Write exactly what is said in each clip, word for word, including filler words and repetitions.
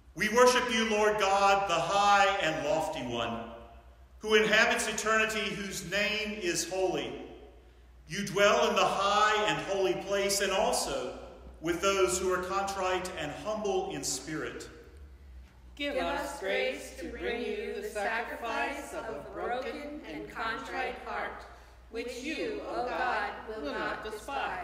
We worship you, Lord God, the high and lofty one, who inhabits eternity, whose name is holy. You dwell in the high and holy place, and also with those who are contrite and humble in spirit. Give us grace to bring you the sacrifice of a broken and contrite heart, which you, O God, will not despise.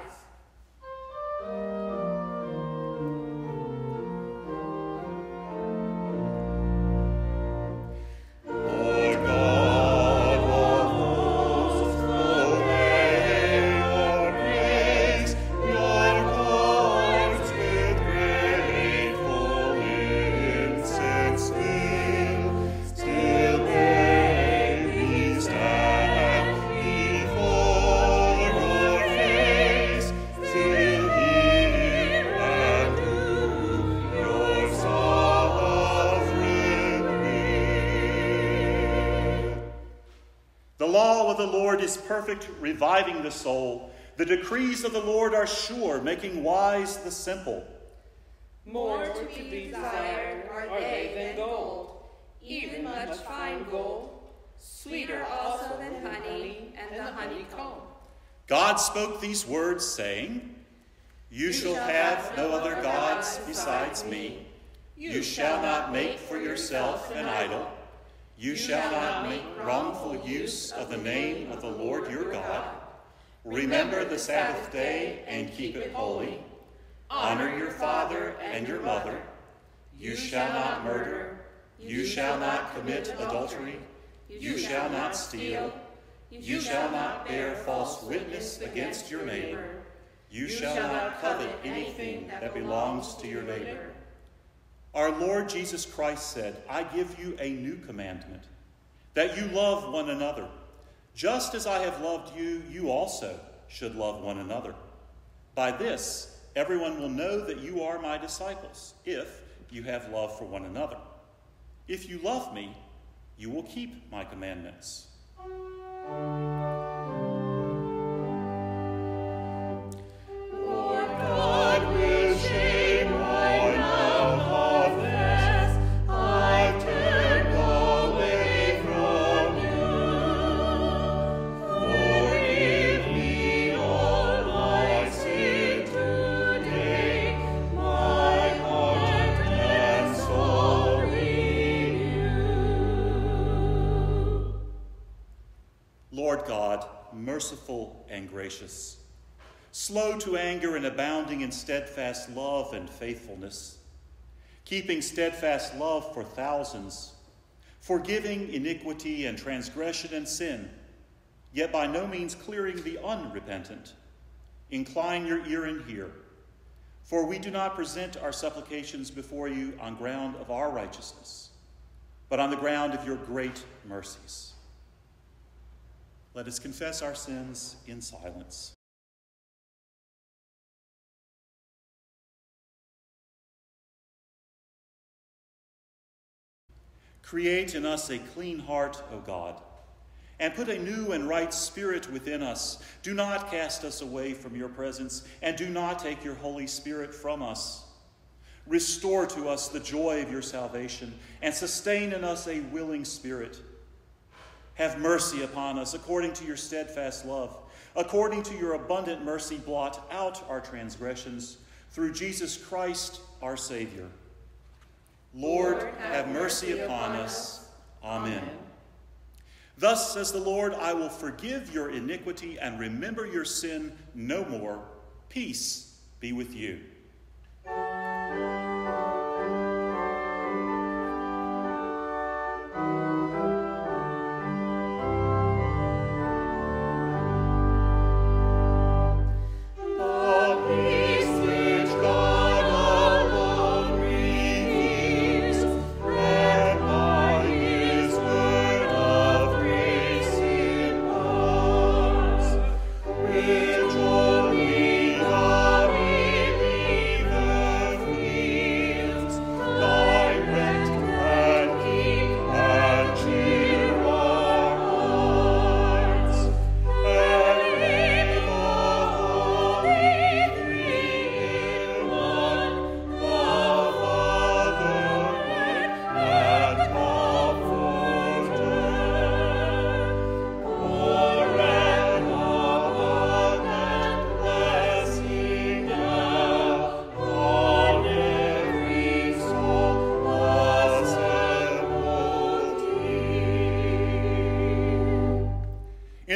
Is perfect, reviving the soul. The decrees of the Lord are sure, making wise the simple. More to be desired are they than gold, even much fine gold, sweeter also than honey and the honeycomb. God spoke these words, saying, You shall have no other gods besides me. You shall not make for yourself an idol. You shall not make wrongful use of the name of the Lord your God. Remember the Sabbath day and keep it holy. Honor your father and your mother. You shall not murder. You shall not commit adultery. You shall not steal. You shall not bear false witness against your neighbor. You shall not covet anything that belongs to your neighbor. Our Lord Jesus Christ said, I give you a new commandment, that you love one another. Just as I have loved you, you also should love one another. By this, everyone will know that you are my disciples, if you have love for one another. If you love me, you will keep my commandments. Merciful and gracious, slow to anger and abounding in steadfast love and faithfulness, keeping steadfast love for thousands, forgiving iniquity and transgression and sin, yet by no means clearing the unrepentant. Incline your ear and hear, for we do not present our supplications before you on ground of our righteousness, but on the ground of your great mercies. Let us confess our sins in silence. Create in us a clean heart, O God, and put a new and right spirit within us. Do not cast us away from your presence, and do not take your Holy Spirit from us. Restore to us the joy of your salvation, and sustain in us a willing spirit. Have mercy upon us according to your steadfast love. According to your abundant mercy, blot out our transgressions through Jesus Christ, our Savior. Lord, Lord have, have mercy, mercy upon, upon us. Amen. Amen. Thus says the Lord, I will forgive your iniquity and remember your sin no more. Peace be with you. Joy,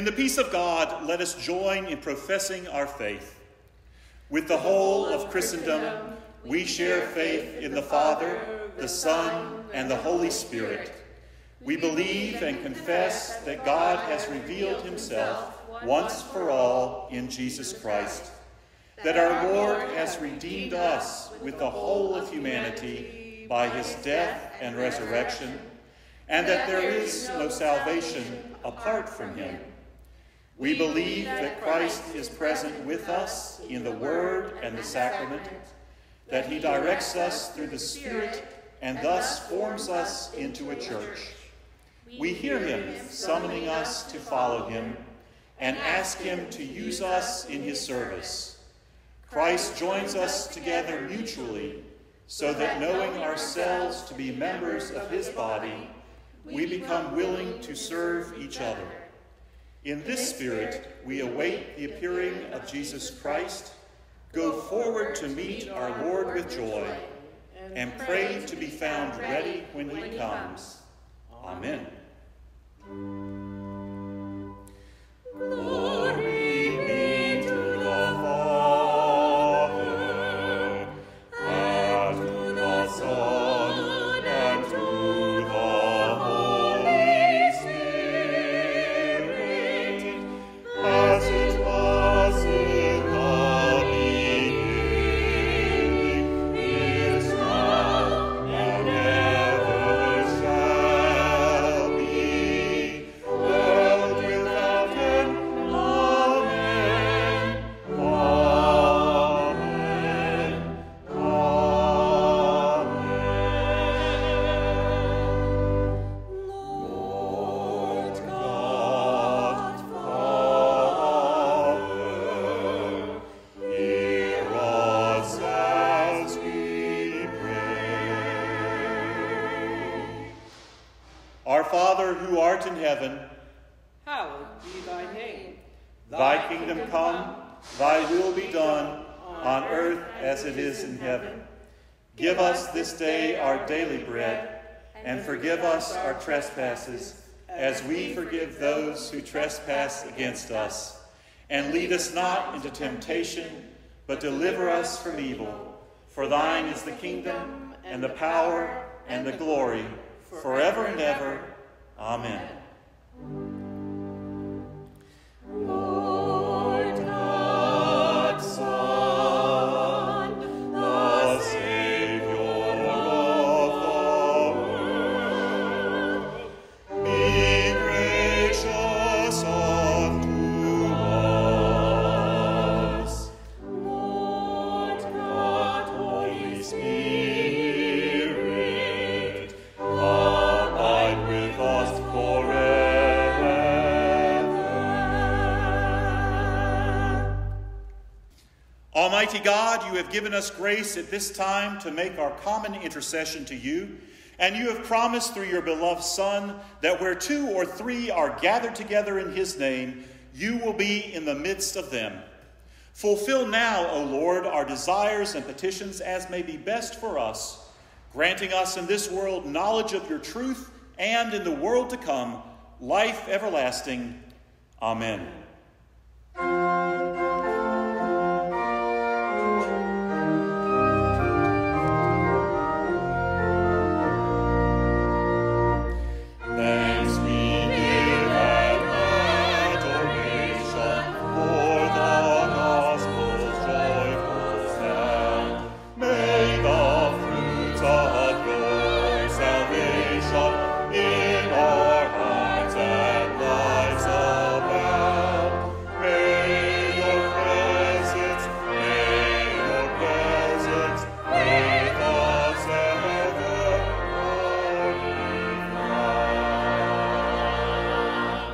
the peace of God, let us join in professing our faith. With the whole of Christendom, we share faith in the Father, the Son, and the Holy Spirit. We believe and confess that God has revealed himself once for all in Jesus Christ, that our Lord has redeemed us with the whole of humanity by his death and resurrection, and that there is no salvation apart from him. We believe that Christ is present with us in the Word and the sacrament, that he directs us through the Spirit and thus forms us into a church. We hear him summoning us to follow him and ask him to use us in his service. Christ joins us together mutually so that, knowing ourselves to be members of his body, we become willing to serve each other. In this spirit, we await the appearing of Jesus Christ, go forward to meet our Lord with joy, and pray to be found ready when he comes. Amen. Glory be to the Father, and to the Son, and to the Holy Spirit, as it was in the beginning, is now, and ever shall be, world without end. Amen. Amen. Amen. Lord God, Father, hear us as we pray. Our Father, who art in heaven, Hallowed be thy name. thy kingdom come, thy will be done, on earth as it is in heaven. Give us this day our daily bread, and forgive us our trespasses, as we forgive those who trespass against us. And lead us not into temptation, but deliver us from evil. For thine is the kingdom, and the power, and the glory, forever and ever. Amen. Lord God, Son, the Savior of the world, be gracious unto us. Lord God, Holy Spirit, abide with us forever. Almighty God, you have given us grace at this time to make our common intercession to you, and you have promised through your beloved Son that where two or three are gathered together in his name, you will be in the midst of them. Fulfill now, O Lord, our desires and petitions as may be best for us, granting us in this world knowledge of your truth, and in the world to come, life everlasting. Amen. Thanks we give and adoration for the gospel's joyful sound. May the fruits of your salvation in our hearts and lives abound. May your presence, may your presence make us ever glorified.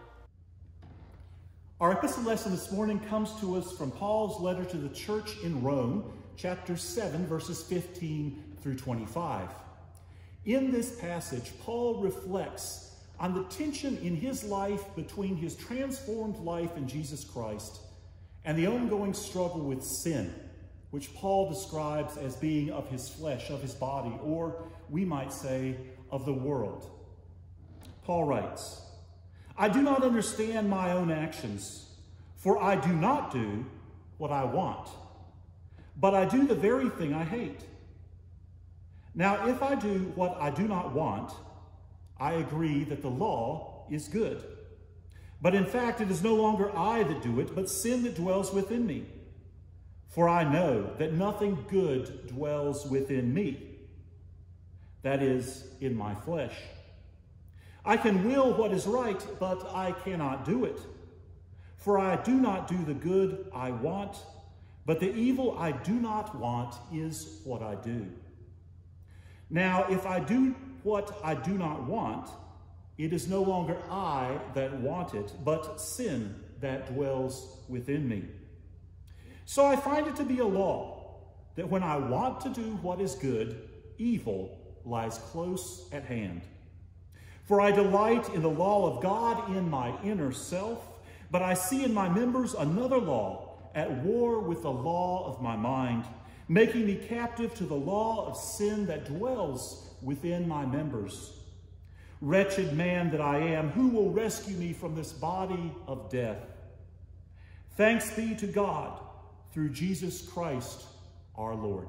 Our epistle lesson this morning comes to us from Paul's letter to the church in Rome, chapter seven, verses fifteen through twenty-five. In this passage, Paul reflects on the tension in his life between his transformed life in Jesus Christ and the ongoing struggle with sin, which Paul describes as being of his flesh, of his body, or we might say, of the world. Paul writes, I do not understand my own actions, for I do not do what I want, but I do the very thing I hate. Now, if I do what I do not want, I agree that the law is good. But in fact, it is no longer I that do it, but sin that dwells within me. For I know that nothing good dwells within me, that is, in my flesh. I can will what is right, but I cannot do it. For I do not do the good I want, but the evil I do not want is what I do. Now, if I do what I do not want, it is no longer I that want it, but sin that dwells within me. So I find it to be a law that when I want to do what is good, evil lies close at hand. For I delight in the law of God in my inner self, but I see in my members another law at war with the law of my mind, making me captive to the law of sin that dwells within my members. Wretched man that I am, who will rescue me from this body of death? Thanks be to God through Jesus Christ our Lord.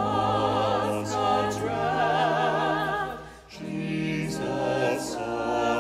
Jesus.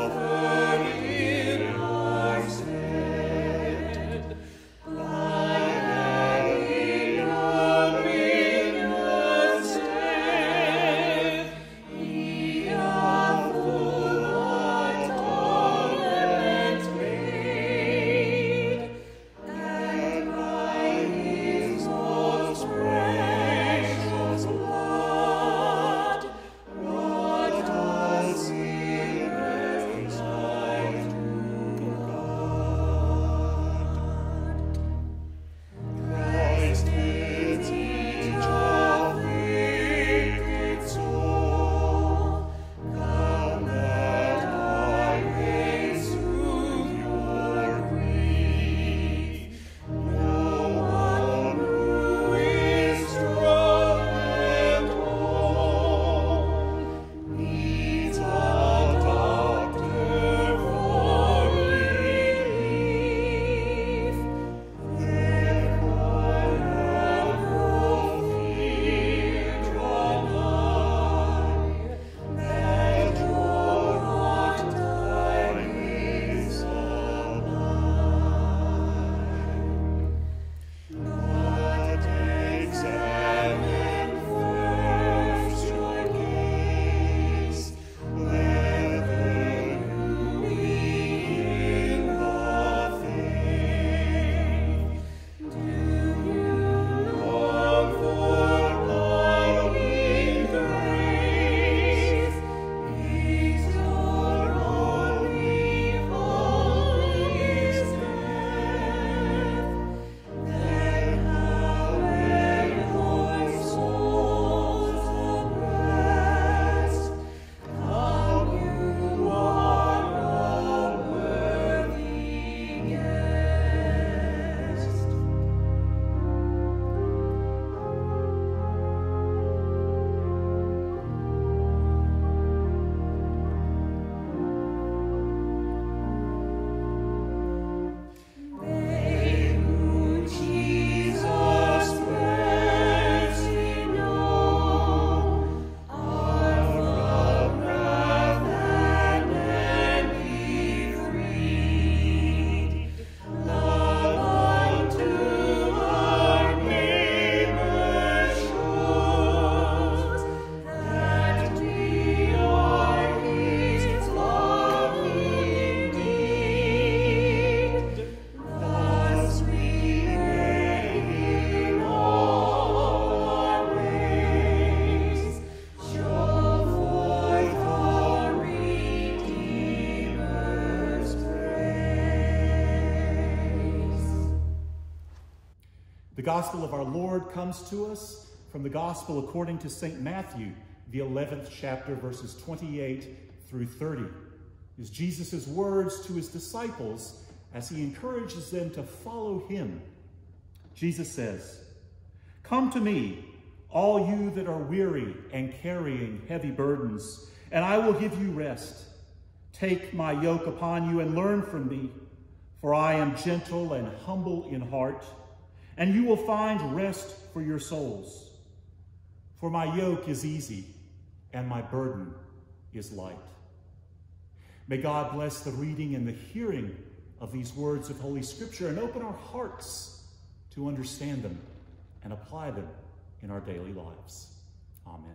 The gospel of our Lord comes to us from the gospel according to Saint Matthew, the eleventh chapter, verses twenty-eight through thirty. Is Jesus' words to his disciples as he encourages them to follow him. Jesus says, "Come to me, all you that are weary and carrying heavy burdens, and I will give you rest. Take my yoke upon you and learn from me, for I am gentle and humble in heart, and you will find rest for your souls. For my yoke is easy and my burden is light." May God bless the reading and the hearing of these words of Holy Scripture and open our hearts to understand them and apply them in our daily lives. Amen.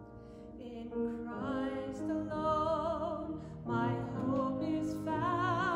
In Christ alone, my hope is found.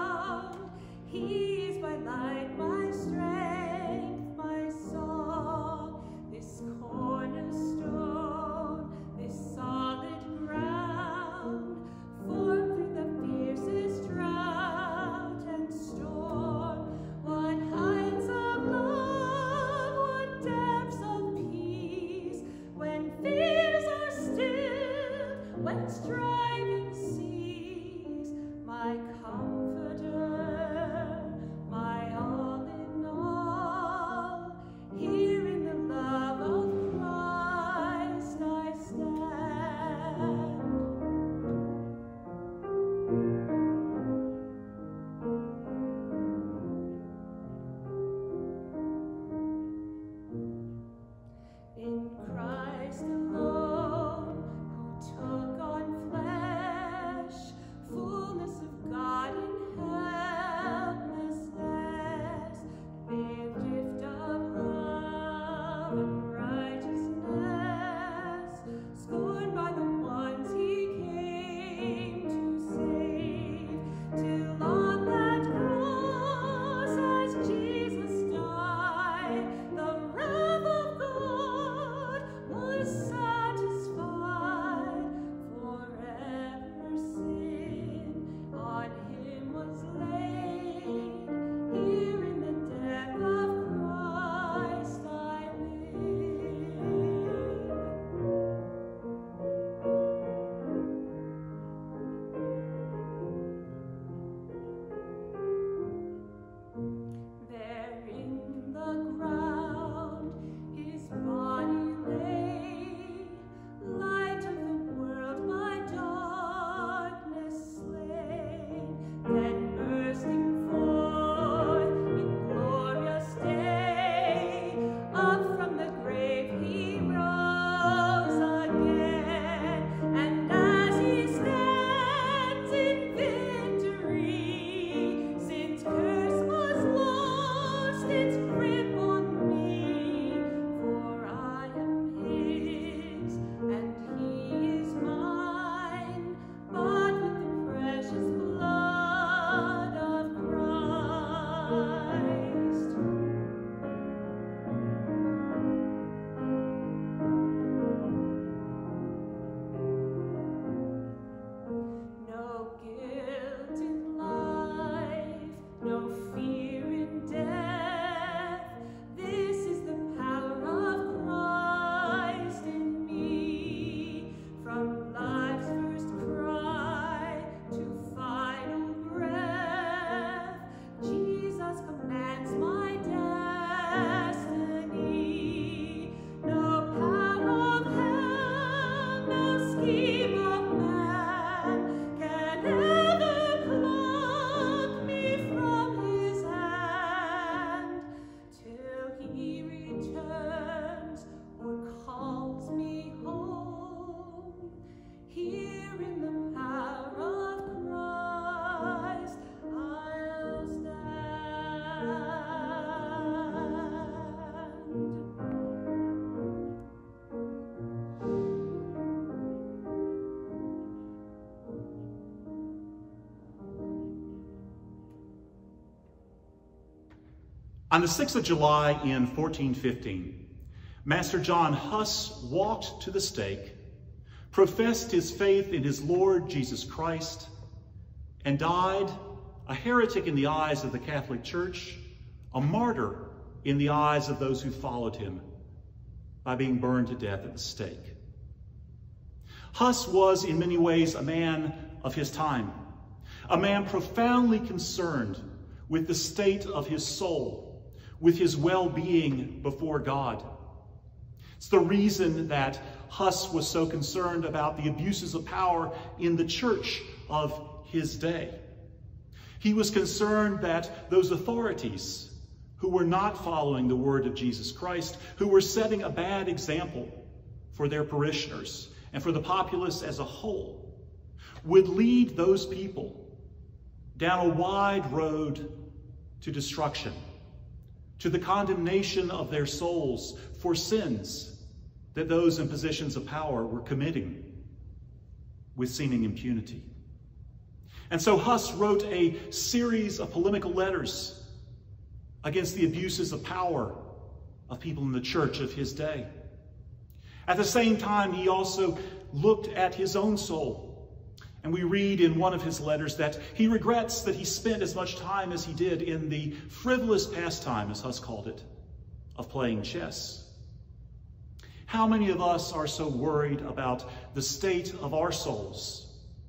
On the sixth of July in fourteen fifteen, Master John Huss walked to the stake, professed his faith in his Lord Jesus Christ, and died a heretic in the eyes of the Catholic Church, a martyr in the eyes of those who followed him, by being burned to death at the stake. Huss was in many ways a man of his time, a man profoundly concerned with the state of his soul, with his well-being before God. It's the reason that Huss was so concerned about the abuses of power in the church of his day. He was concerned that those authorities who were not following the word of Jesus Christ, who were setting a bad example for their parishioners and for the populace as a whole, would lead those people down a wide road to destruction, to the condemnation of their souls for sins that those in positions of power were committing with seeming impunity. And so Huss wrote a series of polemical letters against the abuses of power of people in the church of his day. At the same time, he also looked at his own soul. And we read in one of his letters that he regrets that he spent as much time as he did in the frivolous pastime, as Huss called it, of playing chess. How many of us are so worried about the state of our souls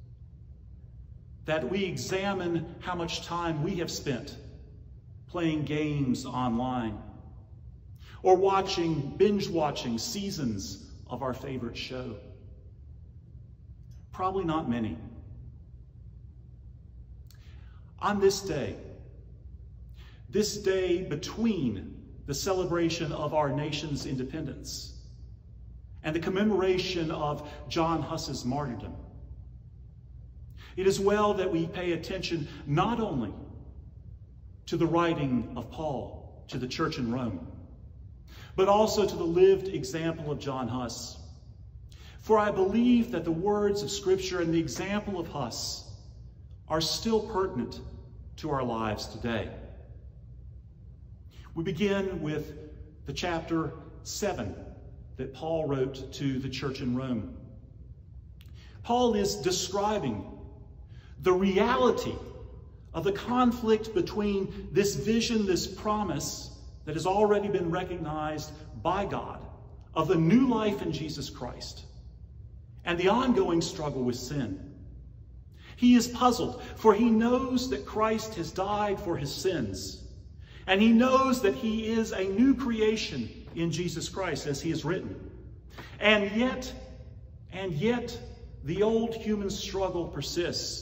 that we examine how much time we have spent playing games online or watching, binge watching seasons of our favorite show? Probably not many. On this day, this day between the celebration of our nation's independence and the commemoration of John Huss's martyrdom, it is well that we pay attention not only to the writing of Paul to the church in Rome, but also to the lived example of John Huss. For I believe that the words of Scripture and the example of Huss are still pertinent to our lives today. We begin with the chapter seven that Paul wrote to the church in Rome. Paul is describing the reality of the conflict between this vision, this promise that has already been recognized by God of the new life in Jesus Christ, and the ongoing struggle with sin. He is puzzled, for he knows that Christ has died for his sins, and he knows that he is a new creation in Jesus Christ, as he has written. And yet, and yet, the old human struggle persists.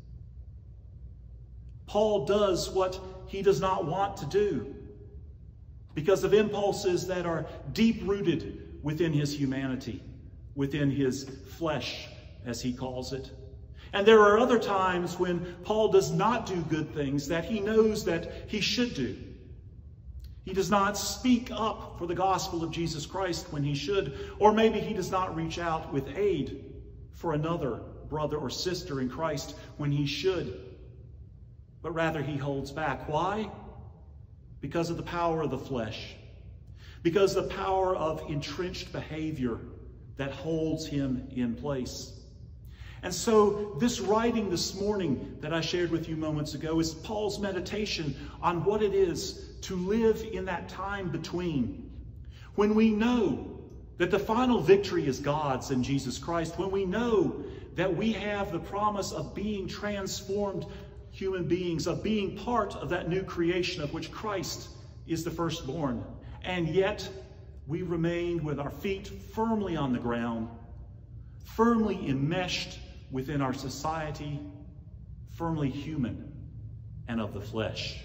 Paul does what he does not want to do because of impulses that are deep-rooted within his humanity, within his flesh, as he calls it. And there are other times when Paul does not do good things that he knows that he should do. He does not speak up for the gospel of Jesus Christ when he should, or maybe he does not reach out with aid for another brother or sister in Christ when he should. But rather he holds back. Why? Because of the power of the flesh. Because of the power of entrenched behavior that holds him in place. And so this writing this morning that I shared with you moments ago is Paul's meditation on what it is to live in that time between, when we know that the final victory is God's in Jesus Christ, when we know that we have the promise of being transformed human beings, of being part of that new creation of which Christ is the firstborn. And yet we remain with our feet firmly on the ground, firmly enmeshed within our society, firmly human and of the flesh.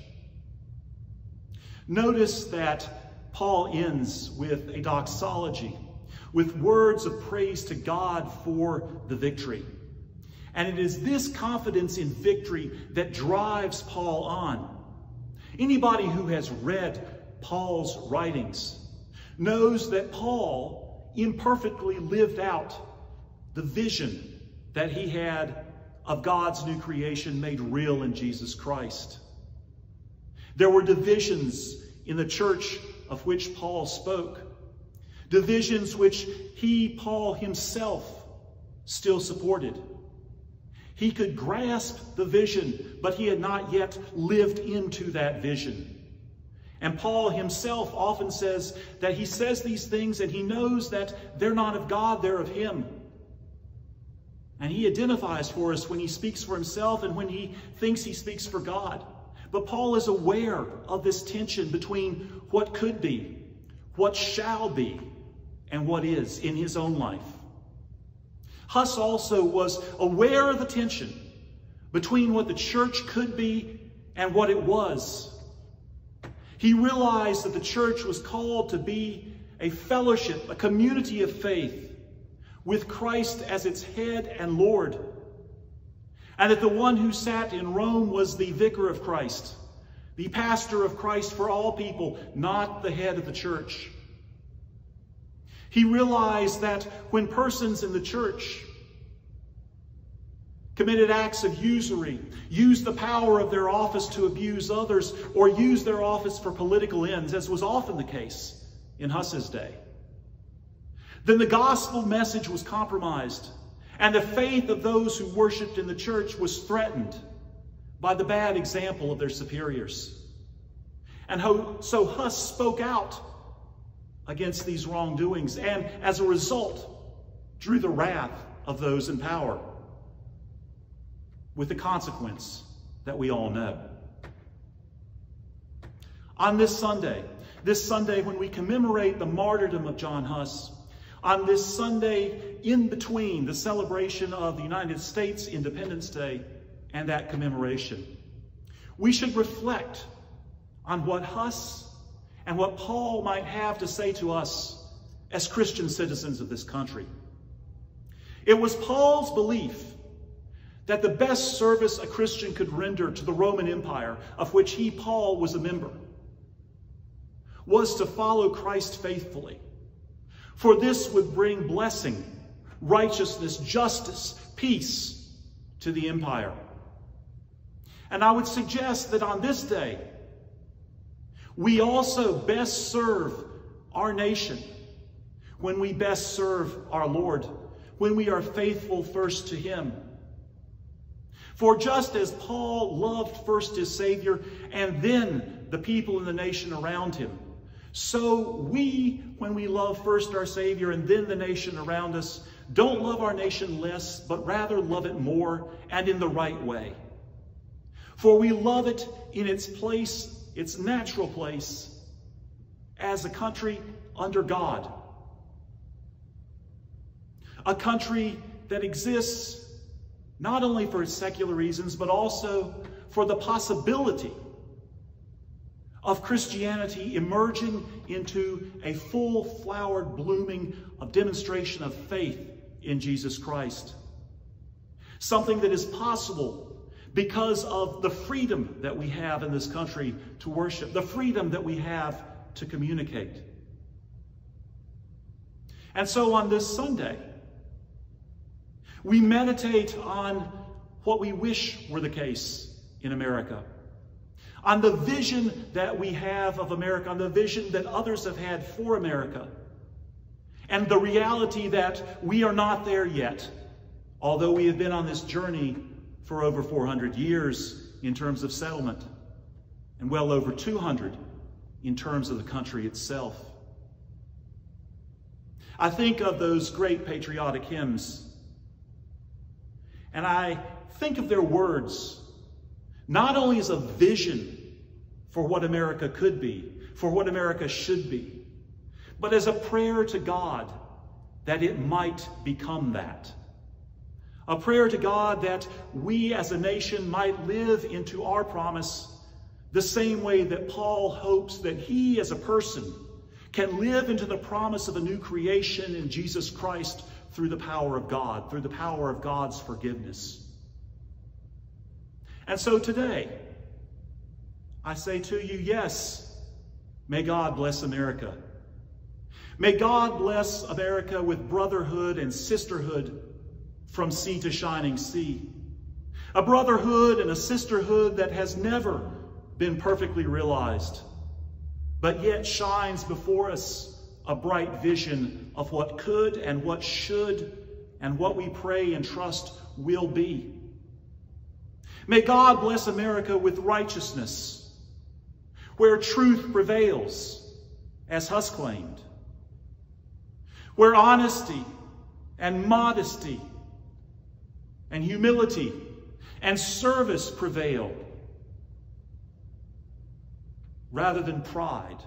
Notice that Paul ends with a doxology, with words of praise to God for the victory. And it is this confidence in victory that drives Paul on. Anybody who has read Paul's writings knows that Paul imperfectly lived out the vision that he had of God's new creation made real in Jesus Christ. There were divisions in the church of which Paul spoke, divisions which he, Paul himself, still supported. He could grasp the vision, but he had not yet lived into that vision. And Paul himself often says that he says these things and he knows that they're not of God, they're of him. And he identifies for us when he speaks for himself and when he thinks he speaks for God. But Paul is aware of this tension between what could be, what shall be, and what is in his own life. Huss also was aware of the tension between what the church could be and what it was. He realized that the church was called to be a fellowship, a community of faith, with Christ as its head and Lord, and that the one who sat in Rome was the vicar of Christ, the pastor of Christ for all people, not the head of the church. He realized that when persons in the church committed acts of usury, used the power of their office to abuse others, or used their office for political ends, as was often the case in Huss's day, then the gospel message was compromised, and the faith of those who worshiped in the church was threatened by the bad example of their superiors. And so Huss spoke out against these wrongdoings, and as a result, drew the wrath of those in power, with the consequence that we all know. On this Sunday, this Sunday when we commemorate the martyrdom of John Huss, on this Sunday in between the celebration of the United States Independence Day and that commemoration, we should reflect on what Huss and what Paul might have to say to us as Christian citizens of this country. It was Paul's belief that the best service a Christian could render to the Roman Empire, of which he, Paul, was a member, was to follow Christ faithfully. For this would bring blessing, righteousness, justice, peace to the empire. And I would suggest that on this day, we also best serve our nation when we best serve our Lord, when we are faithful first to him. For just as Paul loved first his Savior and then the people in the nation around him, so we, when we love first our Savior and then the nation around us, don't love our nation less, but rather love it more and in the right way. For we love it in its place, its natural place, as a country under God. A country that exists not only for its secular reasons, but also for the possibility of Christianity emerging into a full-flowered blooming of demonstration of faith in Jesus Christ. Something that is possible because of the freedom that we have in this country to worship, the freedom that we have to communicate. And so on this Sunday, we meditate on what we wish were the case in America, on the vision that we have of America, on the vision that others have had for America, and the reality that we are not there yet, although we have been on this journey for over four hundred years in terms of settlement, and well over two hundred in terms of the country itself. I think of those great patriotic hymns, and I think of their words not only as a vision for what America could be, for what America should be, but as a prayer to God that it might become that. A prayer to God that we as a nation might live into our promise the same way that Paul hopes that he as a person can live into the promise of a new creation in Jesus Christ through the power of God, through the power of God's forgiveness. And so today, I say to you, yes, may God bless America. May God bless America with brotherhood and sisterhood from sea to shining sea. A brotherhood and a sisterhood that has never been perfectly realized, but yet shines before us a bright vision of what could and what should and what we pray and trust will be. May God bless America with righteousness, where truth prevails, as Huss claimed, where honesty and modesty and humility and service prevail, rather than pride,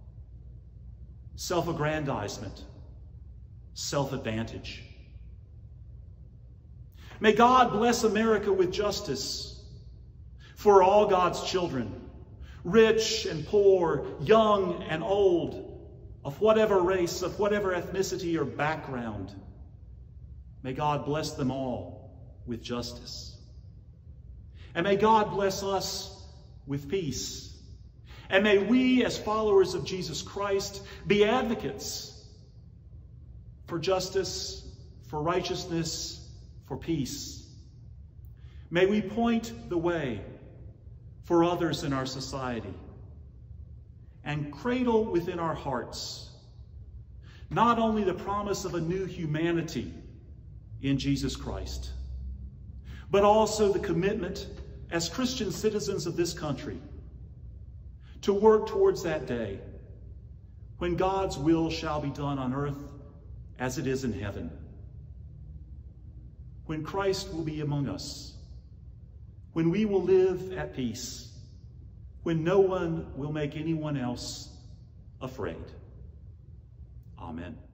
self-aggrandizement, self-advantage. May God bless America with justice for all God's children, rich and poor, young and old, of whatever race, of whatever ethnicity or background. May God bless them all with justice. And may God bless us with peace. And may we, as followers of Jesus Christ, be advocates for justice, for righteousness, for peace. May we point the way for others in our society and cradle within our hearts not only the promise of a new humanity in Jesus Christ, but also the commitment as Christian citizens of this country to work towards that day when God's will shall be done on earth as it is in heaven, when Christ will be among us, when we will live at peace, when no one will make anyone else afraid. Amen.